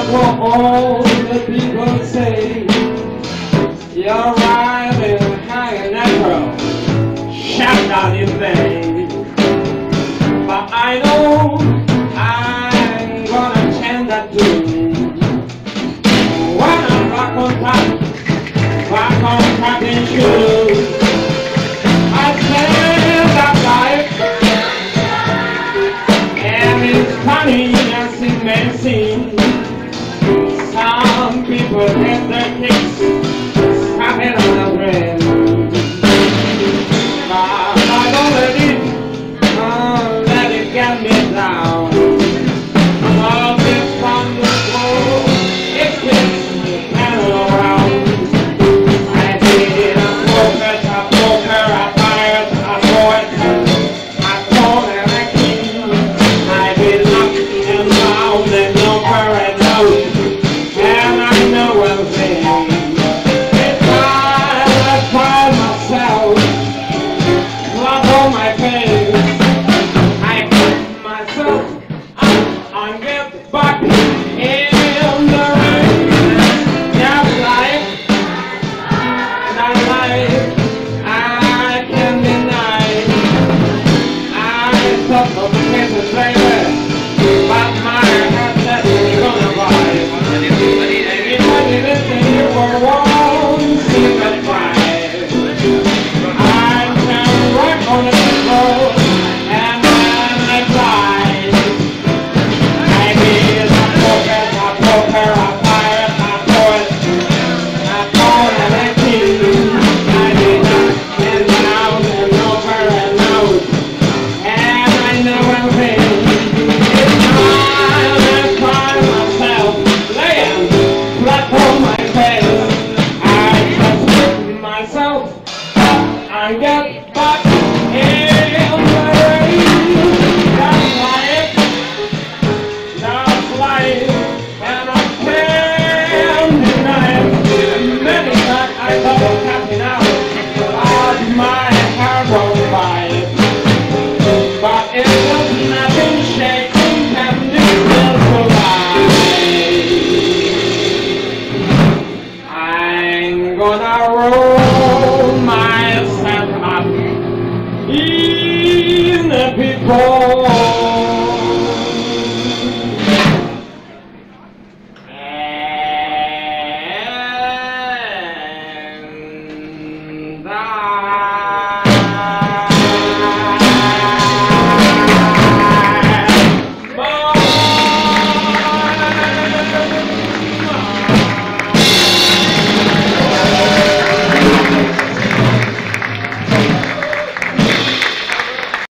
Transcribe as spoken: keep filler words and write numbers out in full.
what all the people say. You're riding high and narrow, shout out in vain. But I know I'm gonna change that tune. When I rock on top, rock on cracking shoes, I tell that life, and it's funny as it may seem. Some people get their kick